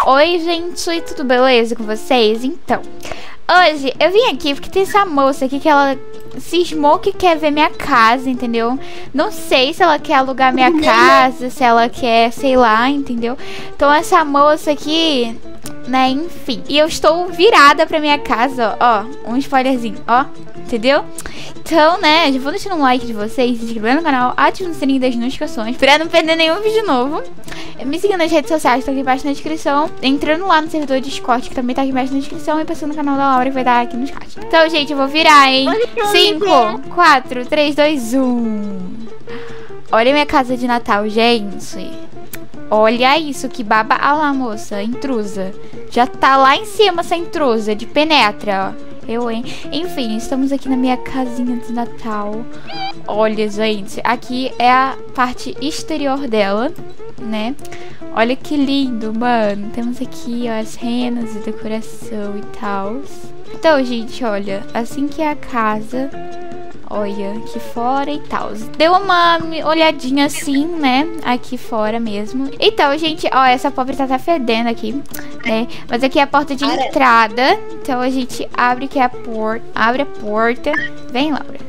Oi, gente, tudo beleza com vocês? Então, hoje eu vim aqui porque tem essa moça aqui que ela cismou que quer ver minha casa, entendeu? Não sei se ela quer alugar minha casa, se ela quer, sei lá, entendeu? Então essa moça aqui, né, enfim. E eu estou virada pra minha casa, ó, um spoilerzinho, ó, entendeu? Então, né, já vou deixando um like de vocês, se inscrevendo no canal, ativando o sininho das notificações pra não perder nenhum vídeo novo. Me seguindo nas redes sociais, tá aqui embaixo na descrição. Entrando lá no servidor Discord, que também tá aqui embaixo na descrição. E passando no canal da Laura, que vai dar aqui no chat. Então, gente, eu vou virar, hein? 5, 4, 3, 2, 1. Olha a minha casa de Natal, gente. Olha isso, que baba. Ah lá, moça, intrusa. Já tá lá em cima essa intrusa, de penetra, ó. Eu, hein? Enfim, estamos aqui na minha casinha de Natal. Olha, gente, aqui é a parte exterior dela, né? Olha que lindo, mano. Temos aqui, ó, as renas e decoração e tal. Então, gente, olha, assim que é a casa. Olha, aqui fora e tal. Deu uma olhadinha assim, né? Aqui fora mesmo. Então, gente, ó, essa pobre tá até fedendo aqui, né? Mas aqui é a porta de entrada. Então a gente abre aqui a porta. Abre a porta. Vem, Laura.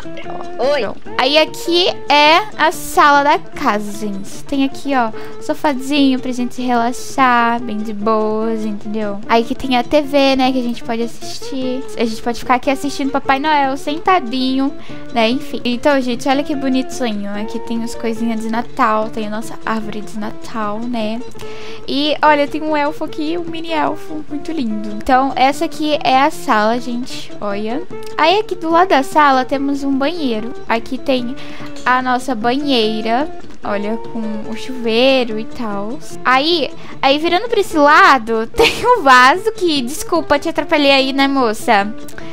Ó, oi. Pronto. Aí aqui é a sala da casa, gente. Tem aqui, ó, sofazinho pra gente relaxar, bem de boas, entendeu? Aí aqui tem a TV, né, que a gente pode assistir. A gente pode ficar aqui assistindo Papai Noel sentadinho, né, enfim. Então, gente, olha que bonitinho. Aqui tem as coisinhas de Natal, tem a nossa árvore de Natal, né? E, olha, tem um elfo aqui, um mini elfo, muito lindo. Então, essa aqui é a sala, gente, olha. Aí aqui do lado da sala temos um banheiro. Aqui tem a nossa banheira, olha, com o chuveiro e tal. Aí virando pra esse lado, tem um vaso que, desculpa, te atrapalhei aí, né, moça?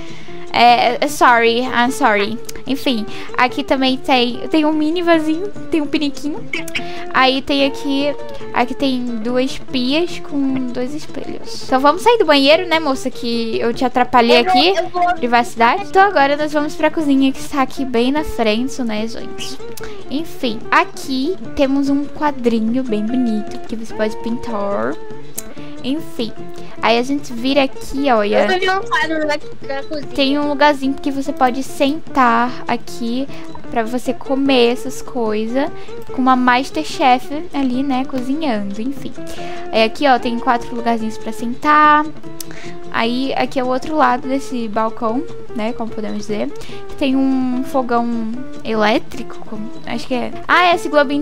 I'm sorry. Enfim, aqui também tem um mini vasinho, tem um piniquinho. Aí tem aqui tem duas pias com dois espelhos. Então vamos sair do banheiro, né, moça, que eu te atrapalhei aqui, privacidade. Então agora nós vamos pra cozinha, que está aqui bem na frente, né, gente? Enfim, aqui temos um quadrinho bem bonito, que você pode pintar. Enfim, aí a gente vira aqui, olha. Eu vi um quadro na cozinha. Tem um lugarzinho que você pode sentar aqui pra você comer essas coisas, com uma Masterchef ali, né, cozinhando, enfim. Aí aqui, ó, tem 4 lugarzinhos pra sentar. Aí aqui é o outro lado desse balcão, né, como podemos dizer. Tem um fogão elétrico, acho que é. Ah, é esse globinho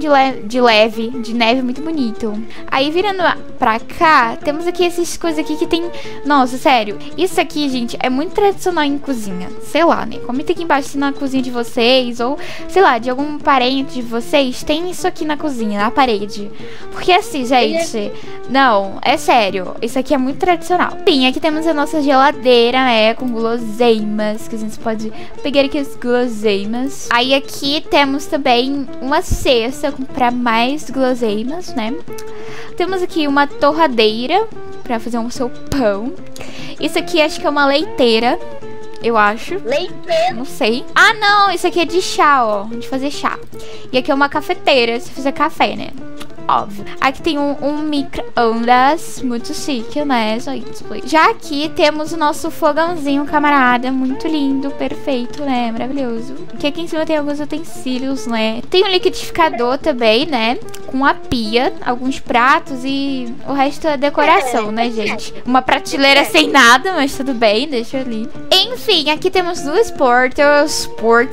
de neve muito bonito. Aí virando pra cá, temos aqui essas coisas aqui que tem... Nossa, sério, isso aqui, gente, é muito tradicional em cozinha. Sei lá, né, comenta aqui embaixo se na cozinha de vocês, ou, sei lá, de algum parente de vocês, tem isso aqui na cozinha, na parede. Porque assim, gente, não, é sério, isso aqui é muito tradicional. Sim, aqui temos a nossa geladeira, né, com guloseimas, que a gente pode pegar aqui as guloseimas. Aí aqui temos também uma cesta para mais guloseimas, né? Temos aqui uma torradeira para fazer o seu pão. Isso aqui acho que é uma leiteira, eu acho. Leiteira? Não sei. Ah, não, isso aqui é de chá, ó, de fazer chá. E aqui é uma cafeteira, se fazer café, né? Óbvio. Aqui tem um micro-ondas muito chique, né, gente? Já aqui temos o nosso fogãozinho, camarada. Muito lindo, perfeito, né? Maravilhoso. Aqui em cima tem alguns utensílios, né? Tem um liquidificador também, né? Com a pia, alguns pratos e o resto é decoração, né, gente? Uma prateleira sem nada, mas tudo bem, deixa ali. Enfim, aqui temos duas portas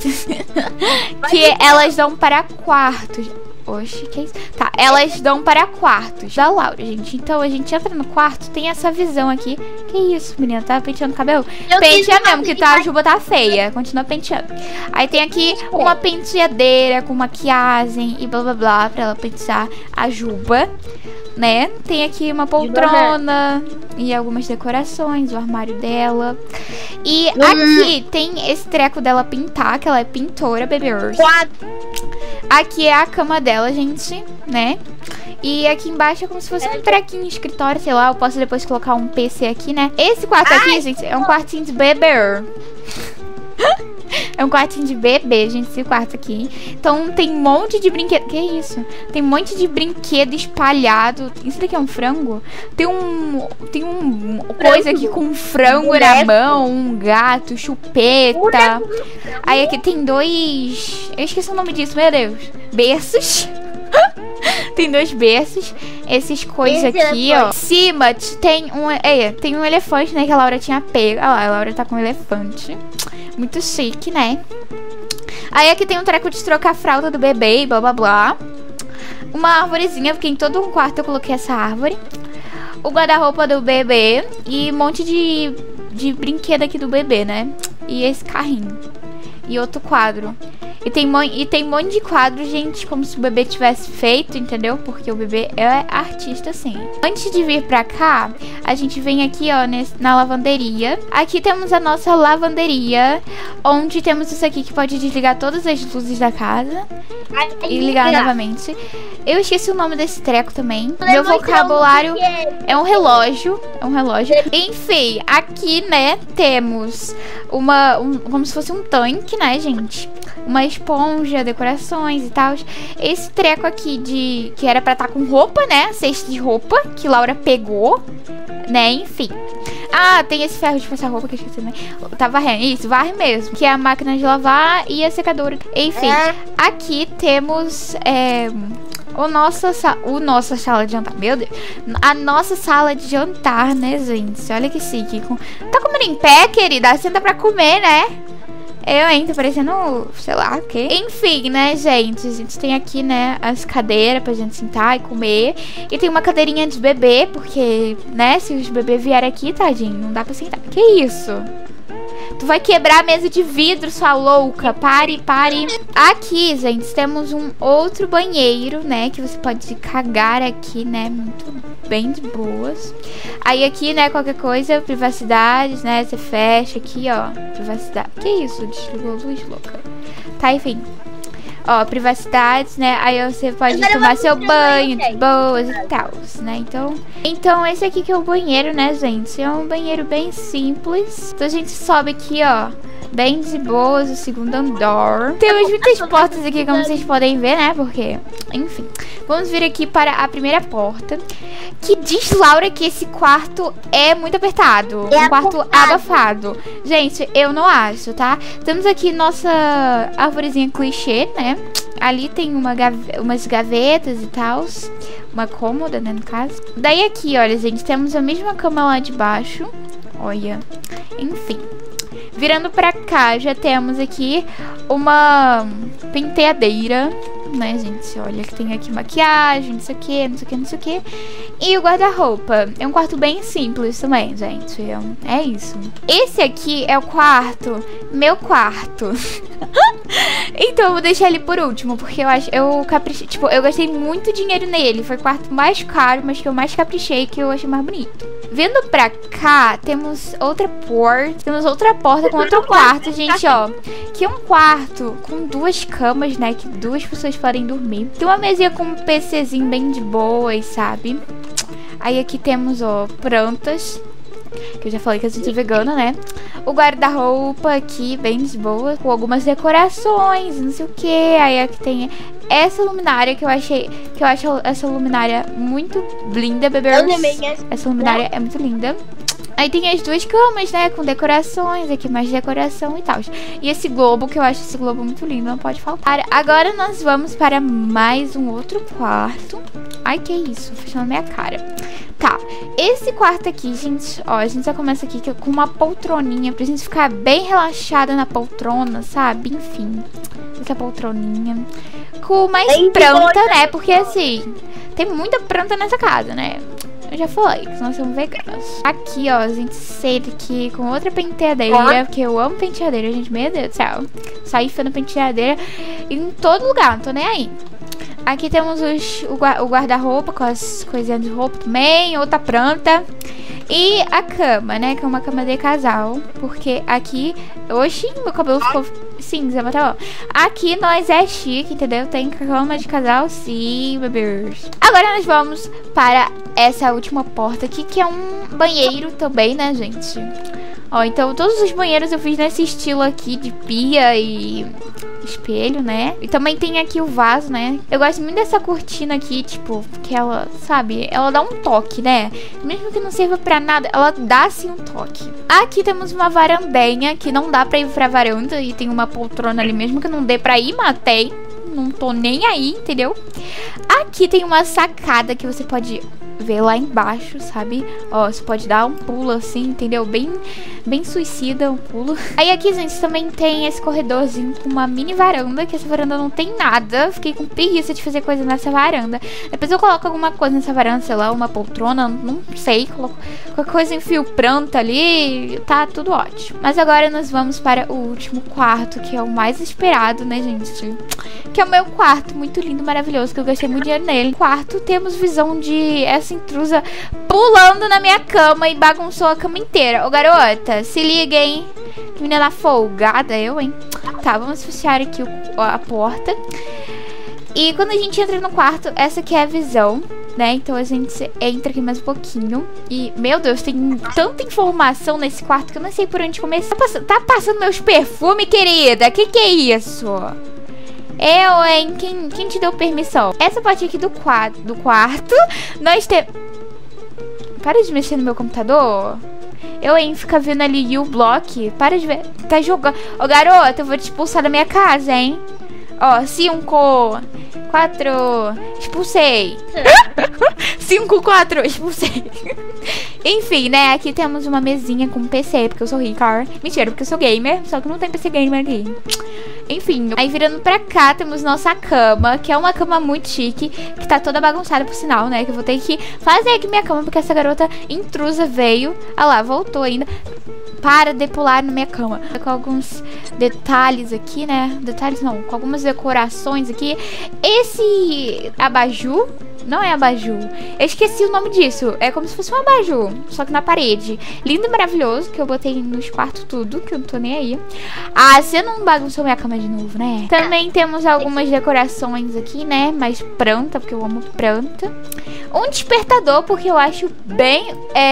que elas dão para quartos. Oxe, que é isso? Tá, elas dão para quartos da Laura, gente. Então a gente entra no quarto, tem essa visão aqui. Que isso, menina? Tá penteando o cabelo? Penteia mesmo, que tá, a juba tá feia. Continua penteando. Aí tem aqui uma penteadeira com maquiagem e blá blá blá pra ela pentear a juba, né? Tem aqui uma poltrona e algumas decorações, o armário dela. E aqui tem esse treco dela pintar, que ela é pintora, bebê. Aqui é a cama dela, gente, né? E aqui embaixo é como se fosse um trequinho, escritório, sei lá. Eu posso depois colocar um PC aqui, né? Esse quarto aqui, gente, é um quartinho de bebê. É É um quartinho de bebê, gente, esse quarto aqui. Então tem um monte de brinquedo. Que isso? Tem um monte de brinquedo espalhado. Isso daqui é um frango? Tem um coisa aqui com um frango na mão, um gato, chupeta. Aí aqui tem dois... Eu esqueci o nome disso, meu Deus. Berços. Tem dois berços. Esses coisas aqui, ó. Em cima tem um elefante, né? Que a Laura tinha pego. Olha lá, a Laura tá com um elefante. Muito chique, né? Aí aqui tem um treco de trocar a fralda do bebê e blá blá blá. Uma árvorezinha, porque em todo um quarto eu coloquei essa árvore. O guarda-roupa do bebê. E um monte de brinquedo aqui do bebê, né? E esse carrinho. E outro quadro. E tem um monte de quadros, gente, como se o bebê tivesse feito, entendeu? Porque o bebê é artista, sim. Antes de vir pra cá, a gente vem aqui, ó, na lavanderia. Aqui temos a nossa lavanderia, onde temos isso aqui que pode desligar todas as luzes da casa e ligar novamente. Eu esqueci o nome desse treco também. Meu vocabulário é um relógio. É um relógio. Enfim, aqui, né, temos como se fosse um tanque, né, gente? Uma esponja, decorações e tal. Esse treco aqui que era pra estar com roupa, né? Cesta de roupa, que Laura pegou, né? Enfim. Ah, tem esse ferro de passar roupa que eu esqueci, né? Tá varrendo. Isso, varre mesmo. Que é a máquina de lavar e a secadora. Enfim, aqui temos... nossa sala de jantar, meu Deus. A nossa sala de jantar, né, gente? Olha que chique. Tá comendo em pé, querida? Senta pra comer, né? Eu, hein, tô parecendo, sei lá, o quê? Enfim, né, gente? A gente tem aqui, né, as cadeiras pra gente sentar e comer. E tem uma cadeirinha de bebê, porque, né, se os bebês vierem aqui, tadinho, não dá pra sentar. Que isso? Tu vai quebrar a mesa de vidro, sua louca. Pare. Aqui, gente, temos um outro banheiro, né? Que você pode cagar aqui, né? Muito bem de boas. Aí aqui, né, qualquer coisa, privacidade, né? Você fecha aqui, ó. Privacidade. Que isso? Desligou a luz, louca. Tá, enfim. Ó, privacidades, né? Aí você pode tomar seu banho de boas e tal, né? Então esse aqui que é o banheiro, né, gente? É um banheiro bem simples. Então a gente sobe aqui, ó, bem de boas, o segundo andar. Temos muitas portas aqui, como vocês podem ver, né? Porque, enfim. Vamos vir aqui para a primeira porta. Que diz Laura que esse quarto é muito apertado. Um quarto abafado. Gente, eu não acho, tá? Temos aqui nossa árvorezinha clichê, né? Ali tem umas gavetas e tal. Uma cômoda, né, no caso. Daí aqui, olha, gente, temos a mesma cama lá de baixo. Olha. Enfim. Virando pra cá, já temos aqui uma penteadeira, né, gente? Olha que tem aqui maquiagem, não sei o que, não sei o que, não sei o que. E o guarda-roupa. É um quarto bem simples também, gente. É isso. Esse aqui é o quarto, meu quarto. Então eu vou deixar ele por último, porque eu caprichei, tipo, eu gastei muito dinheiro nele. Foi o quarto mais caro, mas que eu mais caprichei, que eu achei mais bonito. Vindo pra cá, temos outra porta com outro quarto, gente, ó. Que é um quarto com duas camas, né, que duas pessoas podem dormir. Tem uma mesinha com um PCzinho bem de boas, sabe? Aí aqui temos, ó, plantas, que eu já falei que a gente é vegana, né? O guarda-roupa aqui, bem de boa, com algumas decorações, não sei o que. Aí aqui tem essa luminária que eu acho essa luminária muito linda, bebês. Essa luminária é muito linda. Aí tem as duas camas, né, com decorações, aqui mais decoração e tal. E esse globo, que eu acho esse globo muito lindo, não pode faltar. Agora nós vamos para mais um outro quarto. Ai, que isso, fechando minha cara. Tá, esse quarto aqui, gente, ó, a gente já começa aqui com uma poltroninha pra gente ficar bem relaxada na poltrona, sabe? Enfim, essa poltroninha com mais planta, né? Porque assim, tem muita planta nessa casa, né? Eu já falei que nós somos veganos. Aqui, ó, a gente senta aqui com outra penteadeira, porque eu amo penteadeira, gente, meu Deus do céu. Saí fazendo penteadeira em todo lugar, não tô nem aí. Aqui temos o guarda-roupa com as coisinhas de roupa também, outra planta. E a cama, né, que é uma cama de casal. Porque aqui, oxi, meu cabelo ficou cinza, mas tá bom. Aqui nós é chique, entendeu? Tem cama de casal, sim, bebês. Agora nós vamos para essa última porta aqui, que é um banheiro também, né, gente? Ó, então todos os banheiros eu fiz nesse estilo aqui de pia e espelho, né? E também tem aqui o vaso, né? Eu gosto muito dessa cortina aqui, tipo, porque ela, sabe, ela dá um toque, né? Mesmo que não sirva pra nada, ela dá sim um toque. Aqui temos uma varandenha que não dá pra ir pra varanda e tem uma poltrona ali mesmo que não dê pra ir, matei. Não tô nem aí, entendeu? Aqui tem uma sacada que você pode ver lá embaixo, sabe? Ó, você pode dar um pulo assim, entendeu? Bem suicida um pulo. Aí aqui, gente, também tem esse corredorzinho com uma mini varanda, que essa varanda não tem nada. Fiquei com preguiça de fazer coisa nessa varanda. Depois eu coloco alguma coisa nessa varanda, sei lá, uma poltrona, não sei. Coloco qualquer coisa em fio pranto ali, tá tudo ótimo. Mas agora nós vamos para o último quarto, que é o mais esperado, né, gente? Que é o meu quarto, muito lindo, maravilhoso, que eu gastei muito dinheiro nele. Quarto, temos visão de essa intrusa pulando na minha cama e bagunçou a cama inteira. Ô, garota, se liga, hein? Que menina folgada, eu, hein? Tá, vamos fechar aqui a porta. E quando a gente entra no quarto, essa aqui é a visão, né? Então a gente entra aqui mais um pouquinho. E, meu Deus, tem tanta informação nesse quarto que eu não sei por onde começar. Tá passando meus perfumes, querida? Que é isso? Eu, hein? Quem te deu permissão? Essa parte aqui do quarto, nós temos... Para de mexer no meu computador. Eu, hein? Fica vendo ali o bloco. Para de ver. Tá jogando. Ô, garota, eu vou te expulsar da minha casa, hein? Ó, 5, 4... Expulsei. 5, 4... Expulsei. Enfim, né? Aqui temos uma mesinha com PC, porque eu sou rica. Mentira, porque eu sou gamer. Só que não tem PC gamer aqui. Enfim, aí virando pra cá temos nossa cama, que é uma cama muito chique, que tá toda bagunçada por sinal, né? Que eu vou ter que fazer aqui minha cama, porque essa garota intrusa veio. Ah lá, voltou ainda. Para de pular na minha cama. Com alguns detalhes aqui, né? Detalhes não, com algumas decorações aqui. Esse abajur... Não é abajur. Eu esqueci o nome disso. É como se fosse um abajur, só que na parede. Lindo e maravilhoso, que eu botei nos quartos tudo, que eu não tô nem aí. Ah, você não bagunçou minha cama de novo, né? Também temos algumas decorações aqui, né? Mais planta, porque eu amo planta. Um despertador, porque eu acho bem...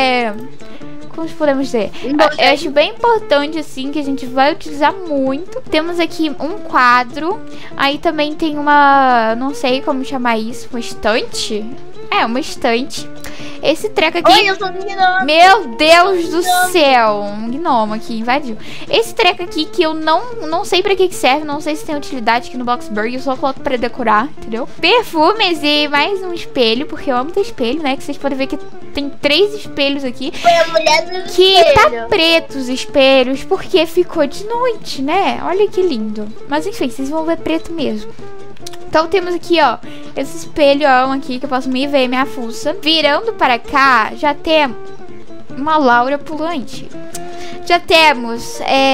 Como podemos dizer? Eu acho bem importante, assim, que a gente vai utilizar muito. Temos aqui um quadro. Aí também tem uma... Não sei como chamar isso. Uma estante? É, uma estante. Esse treco aqui... Oi, eu sou um gnomo. Meu Deus do céu. Um gnomo aqui invadiu. Esse treco aqui que eu não sei pra que serve. Não sei se tem utilidade aqui no Bloxburg. Eu só coloco pra decorar, entendeu? Perfumes e mais um espelho. Porque eu amo ter espelho, né? Que vocês podem ver que tem 3 espelhos aqui. Foi a mulher do que espelho. tá preto os espelhos. Porque ficou de noite, né? Olha que lindo. Mas enfim, vocês vão ver preto mesmo. Então temos aqui, ó, esse espelhão aqui que eu posso me ver minha fuça. Virando para cá, já tem uma Laura pulante. Já temos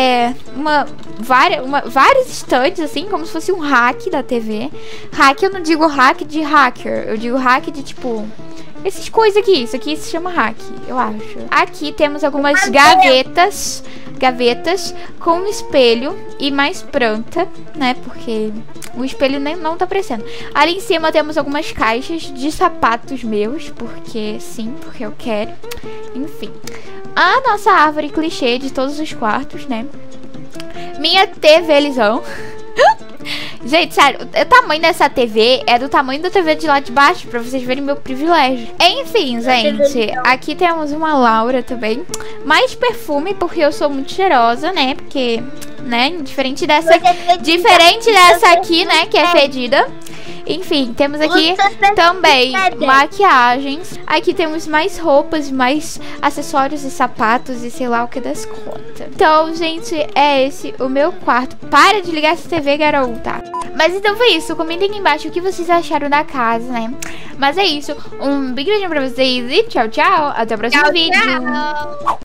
vários estantes, assim, como se fosse um hack da TV. Hack, eu não digo hack de hacker, eu digo hack de, tipo... Essas coisas aqui, isso aqui se chama hack, eu acho. Aqui temos algumas gavetas com espelho e mais planta, né? Porque o espelho não tá aparecendo. Ali em cima temos algumas caixas de sapatos meus, porque sim, porque eu quero. Enfim. A nossa árvore clichê de todos os quartos, né? Minha TVzão. Gente, sério, o tamanho dessa TV é do tamanho da TV de lá de baixo, pra vocês verem meu privilégio. Enfim, gente, aqui temos uma Laura também. Mais perfume, porque eu sou muito cheirosa, né? Porque, né, diferente dessa aqui, né, que é fedida. Enfim, temos aqui também maquiagens. Aqui temos mais roupas, mais acessórios e sapatos e sei lá o que das contas. Então, gente, é esse o meu quarto. Para de ligar essa TV, garota. Mas então foi isso. Comentem aqui embaixo o que vocês acharam da casa, né? Mas é isso. Um beijo pra vocês e tchau, tchau. Até o próximo vídeo.